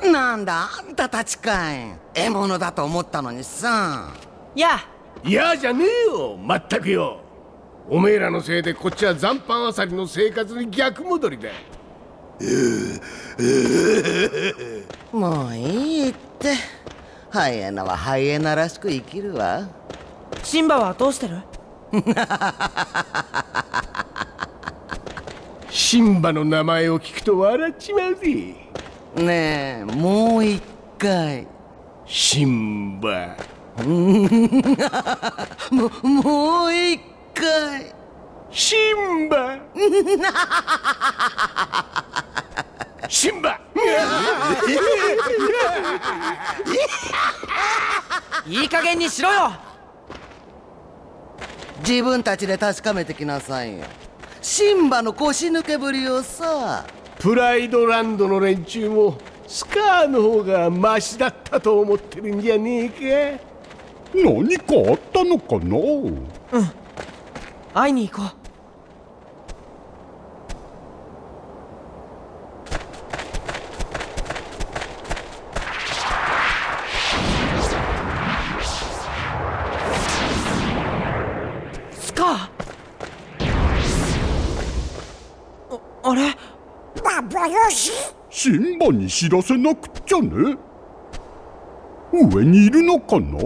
なんだあんたたちかい。獲物だと思ったのにさ。 いやじゃねえよ、まったくよ。おめえらのせいでこっちは残飯あさりの生活に逆戻りだ。 もういいって。ハイエナはハイエナらしく生きるわ。 シンバはどうしてる？ シンバの名前を聞くと笑っちまうぜ。 ねえ、もう一回。 シンバ。 もう一回。 シンバ。シンバ。 いい加減にしろよ。 自分たちで確かめてきなさいよ。シンバの腰抜けぶりをさ。 プライドランドの連中もスカーの方がマシだったと思ってるんじゃねえか。 何かあったのかな。 会いに行こう。スカー。あれ？ シンバに知らせなくっちゃね。上にいるのかな。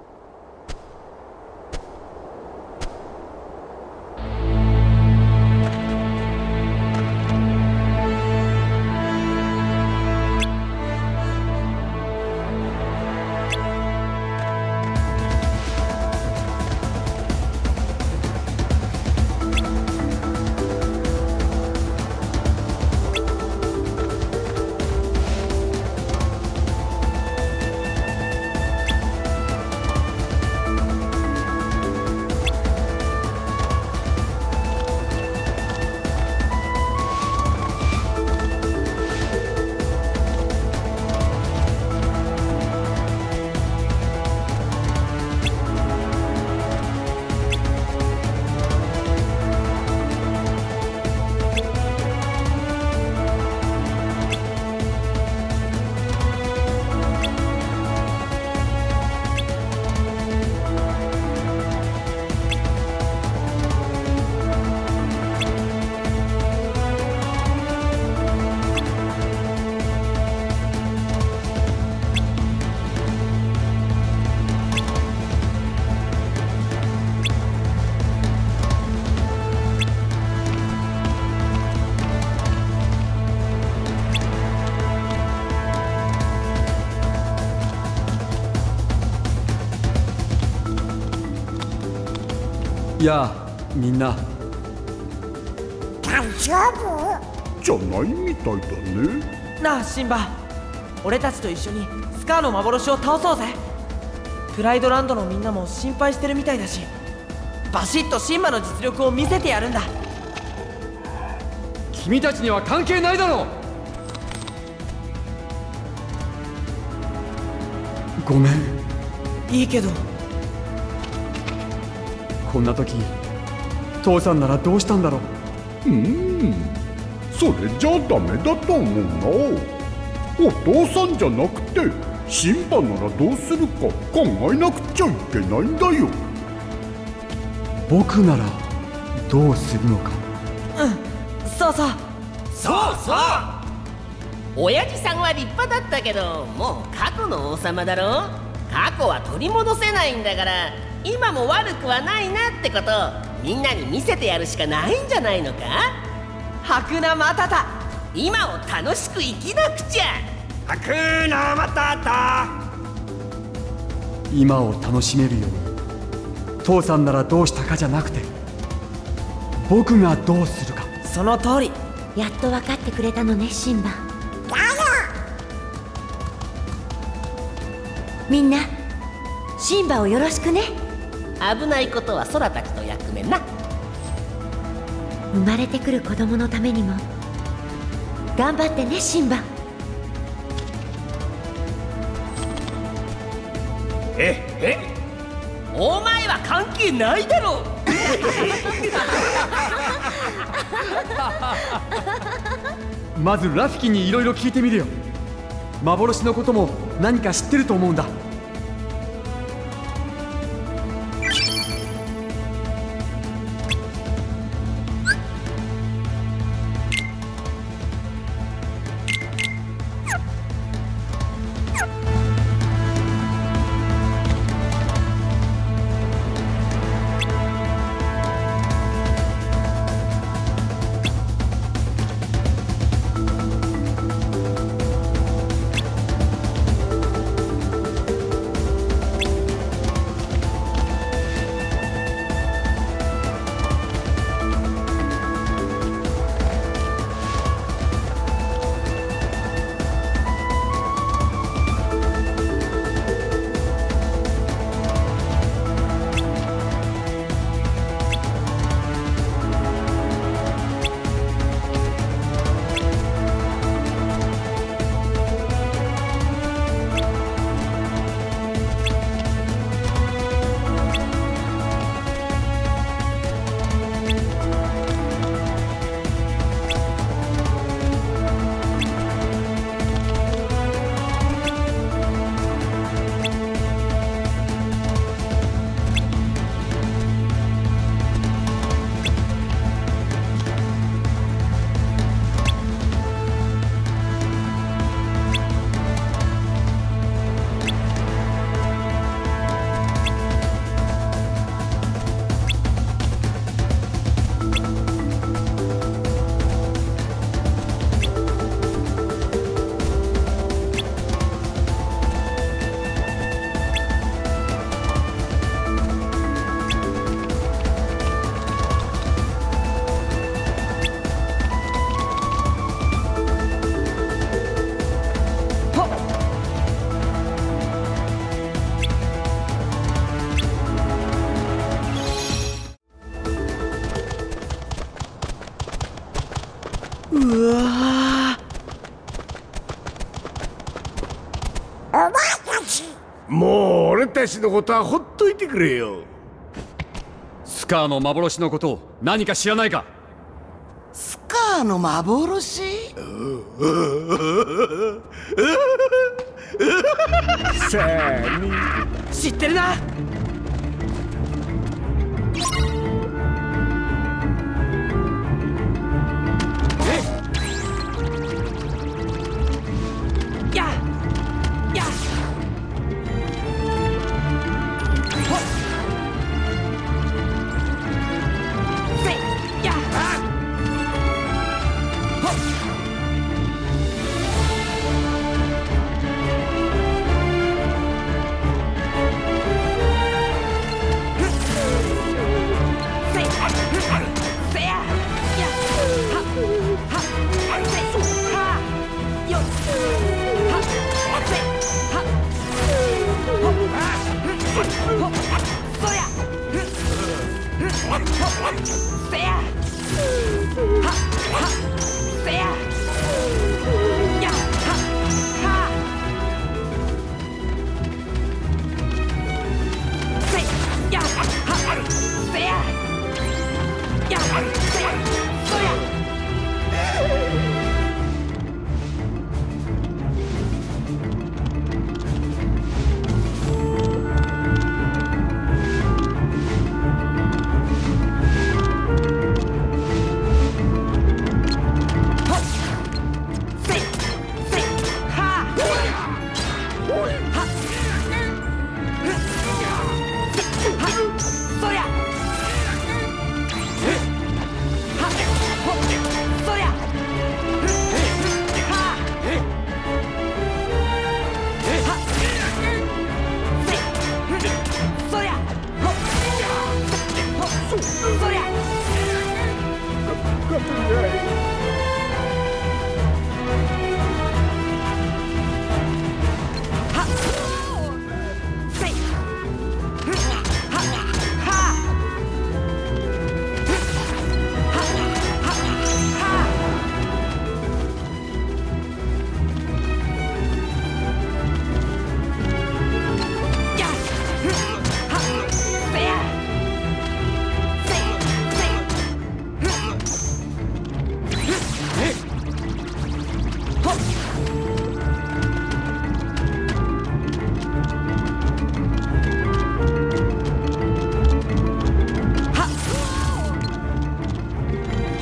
やあみんな。 大丈夫？ じゃないみたいだね。 なあシンバ、俺たちと一緒にスカーの幻を倒そうぜ。プライドランドのみんなも心配してるみたいだし、バシッとシンバの実力を見せてやるんだ。 君たちには関係ないだろう。ごめん。 いいけど。 こんな時父さんならどうしたんだろう。 それじゃダメだと思うな。お父さんじゃなくてシンバならどうするか考えなくちゃいけないんだよ。 僕ならどうするのか。 そうそう。 そうそう。親父さんは立派だったけど、もう過去の王様だろ。過去は取り戻せないんだから、今も悪くはないなってことをみんなに見せてやるしかないんじゃないのか。 ハクナマタタ、 今を楽しく生きなくちゃ。 ハクナマタタ。 今を楽しめるように父さんならどうしたかじゃなくて、僕がどうするか。 その通り。 やっと分かってくれたのねシンバ。みんなシンバをよろしくね。 危ないことは空たちの役目な。 生まれてくる子供のためにも頑張ってねシンバ。 お前は関係ないだろう。 まずラフィキにいろいろ聞いてみるよ。 幻のことも何か知ってると思うんだ。 うわもう俺たちのことはほっといてくれよ。 スカーの幻のことを何か知らないか？ スカーの幻？ さあね。 知ってるな。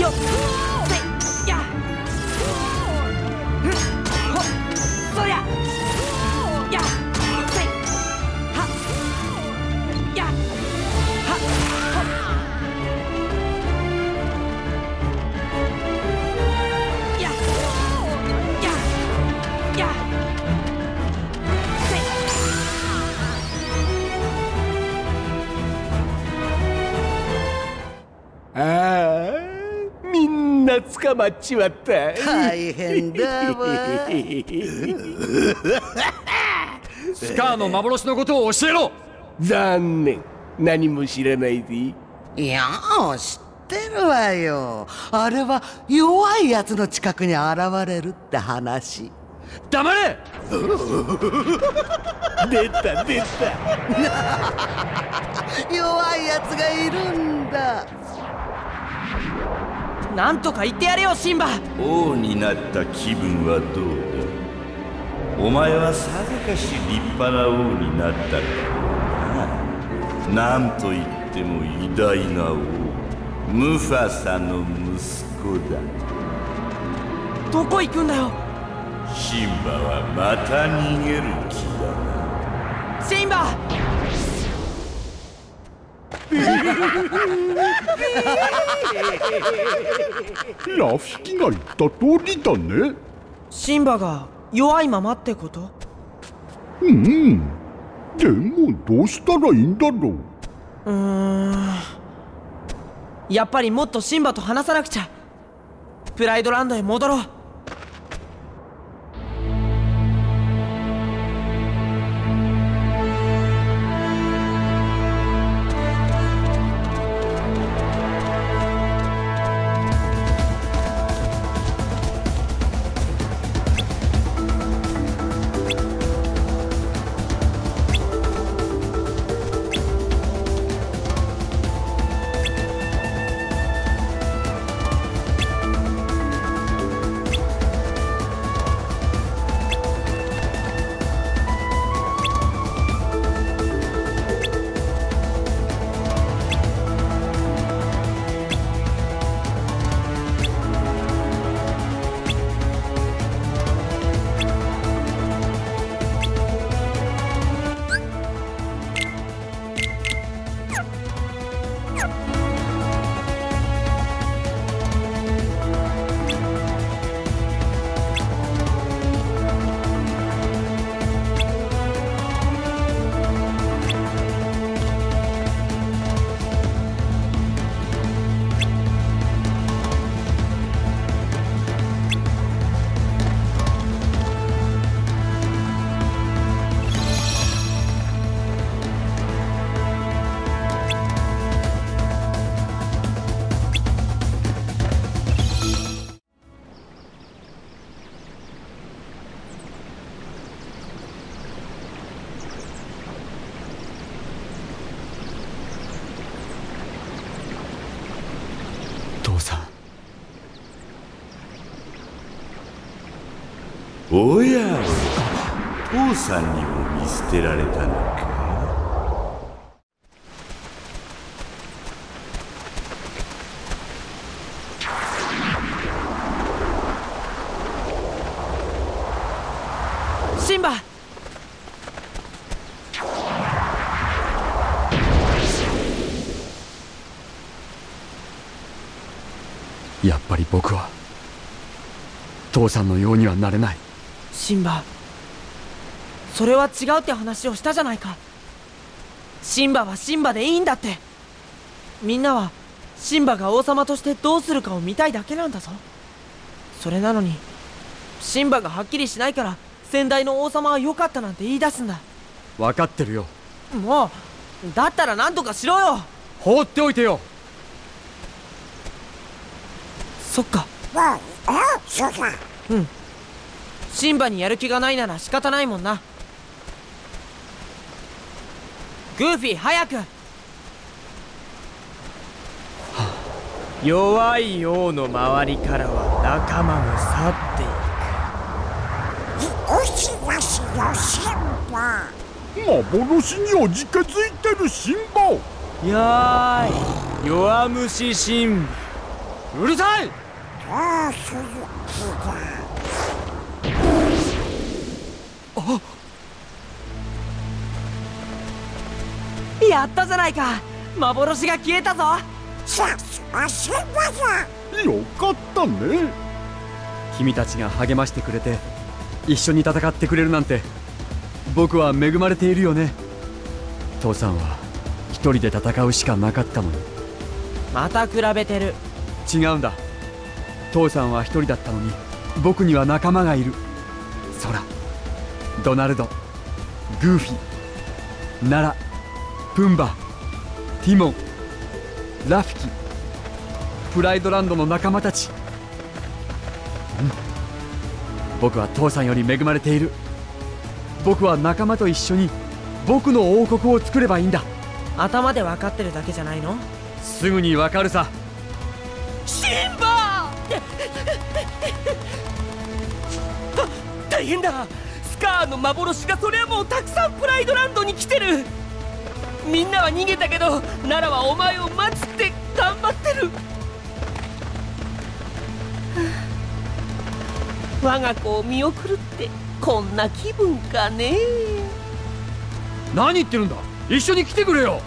よっせいやほっそりゃやせいはっやはっほっやややせいああ、みんな捕まっちまった。 大変だわ。 スカーの幻のことを教えろ。 残念、何も知らないぜ。 いや知ってるわよ。あれは弱いやつの近くに現れるって話。 黙れ。 出た出た。 弱いやつがいるんだ。 なんとか言ってやれよシンバ。 王になった気分はどうだ。お前はさぞかし立派な王になったからな。なんといっても偉大な王ムファサの息子だ。 どこ行くんだよ。 シンバはまた逃げる気だな。 シンバ。 ラフィキが言った通りだね。 シンバが弱いままってこと？ でもどうしたらいいんだろう。 やっぱりもっとシンバと話さなくちゃ。プライドランドへ戻ろう。 父さん。 おや父さんにも見捨てられたのか。 シンバ。 やっぱり僕は父さんのようにはなれない。 シンバ、それは違うって話をしたじゃないか。シンバはシンバでいいんだって。みんなはシンバが王様としてどうするかを見たいだけなんだぞ。それなのにシンバがはっきりしないから先代の王様は良かったなんて言い出すんだ。 分かってるよ。 もうだったら何とかしろよ。 放っておいてよ。 そっか。うん。シンバにやる気がないなら仕方ないもんな。グーフィー早く。弱い王の周りからは仲間も去っていく。 幻にお近づいてるシンバ。 やーい、弱虫シンバ。 うるさい。やったじゃないか。幻が消えたぞ。 よかったね。 君たちが励ましてくれて一緒に戦ってくれるなんて、僕は恵まれているよね。父さんは一人で戦うしかなかったのに。 また比べてる。 違うんだ。父さんは一人だったのに僕には仲間がいる。ソラ、ドナルド、グーフィー、ナラ、プンバ、ティモン、ラフィキ、プライドランドの仲間たち。僕は父さんより恵まれている。僕は仲間と一緒に僕の王国を作ればいいんだ。 頭で分かってるだけじゃないの？ すぐに分かるさ。 シンバ大変だ。スカーの幻がそりゃもうたくさんプライドランドに来てる。みんなは逃げたけどナラはお前を待つって頑張ってる。我が子を見送るってこんな気分かね。 何言ってるんだ。一緒に来てくれよ。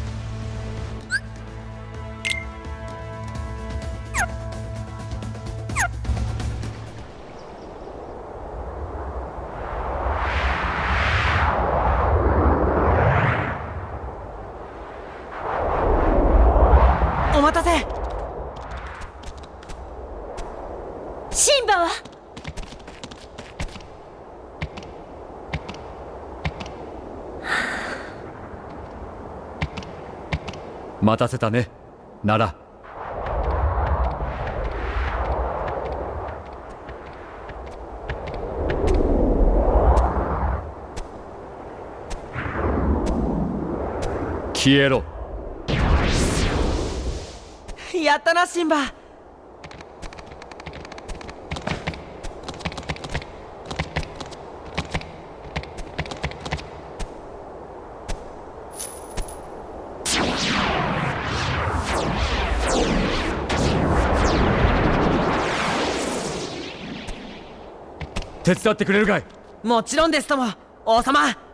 お待たせ。 シンバは？ 待たせたね、ナラ。消えろ。 やったなシンバ。 手伝ってくれるかい？ もちろんですとも、王様。